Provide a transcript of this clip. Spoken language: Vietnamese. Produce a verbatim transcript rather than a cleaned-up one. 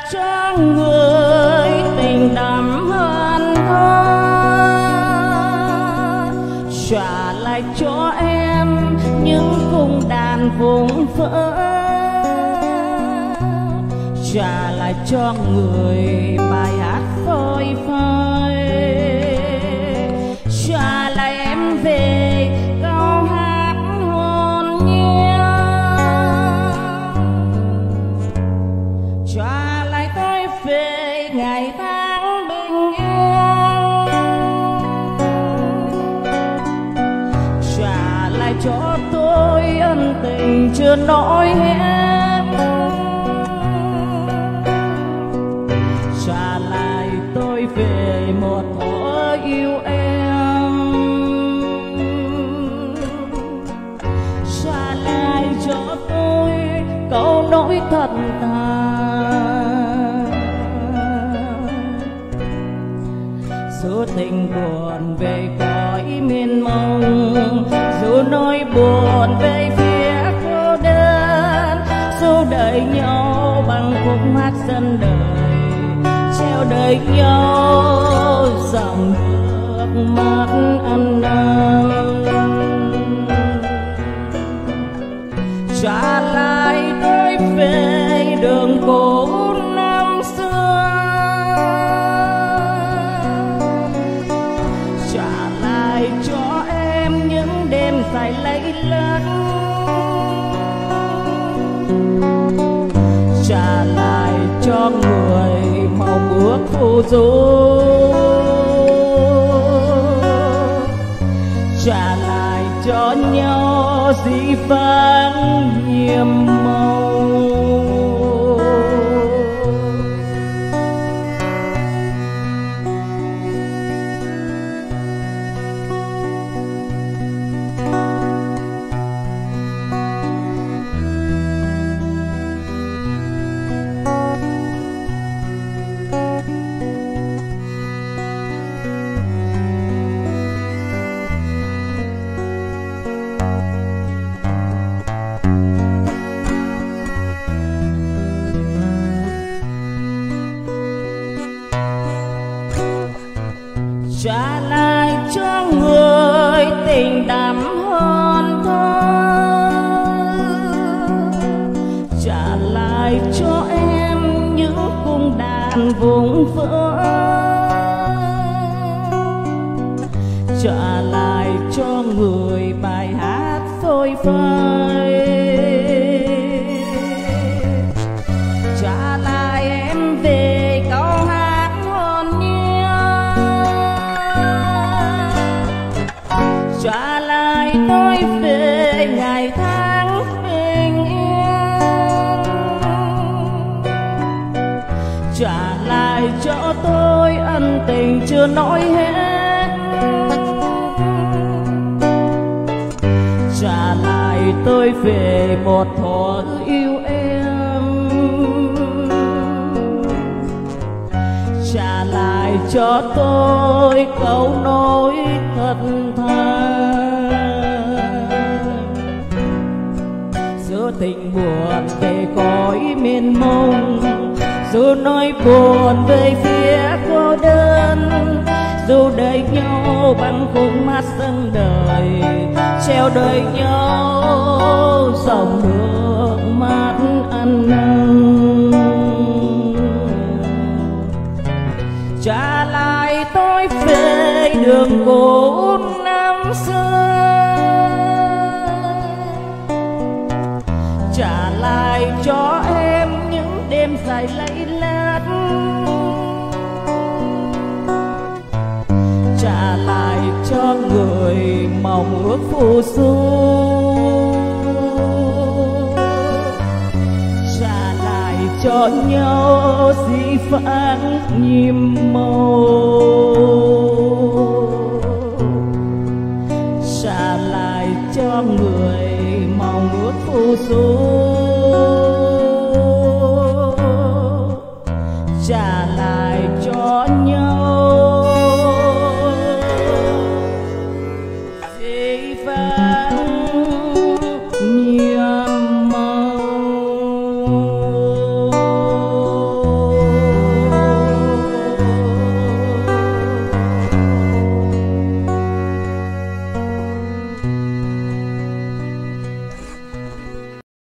cho người tình đậm hơn thơ, trả lại cho em những cung đàn vùng vỡ, trả lại cho người bài hát phôi phai, trả lại em về câu hát hồn nhiên, trả lại tôi về ngày tháng bình yên, trả lại cho tôi ân tình chưa nói hết, trả lại tôi về một thuở yêu em, trả lại cho tôi câu nỗi thật thà, dù tình buồn về cõi miền mông, dù nỗi buồn về phía cô đơn, dù đợi nhau bằng khúc hát dân đời, treo đời nhau dòng nước mắt ăn năn, trả lại tôi về đường cũ năm xưa, trả lại cho em những đêm dài lẫy lất, trả lại cho người mong ước phù du, trả lại cho nhau dĩ vãng nhiệm màu. Trả lại cho người tình đậm hơn thơ, trả lại cho em những cung đàn vùng vỡ, trả lại cho người bài hát phôi phai, trả lại em về câu hát hồn nhiên, trả lại tôi về ngày tháng bình yên, trả lại cho tôi ân tình chưa nói hết, trả lại tôi về một thuở yêu em, trả lại cho tôi câu nói thật thà, giữa tình buồn về cõi miền mông, dù nỗi buồn về phía cô đơn, dù đợi nhau bằng khúc mắt dâng đời, treo đời nhau dòng nước mắt ăn năn, trả lại tôi về đường cũ năm xưa, trả lại cho em những đêm dài lẫy lất, trả lại cho người mong ước phù du, trả lại cho nhau dĩ vãng nhiệm màu, trả lại cho người mong ước phù du, trả lại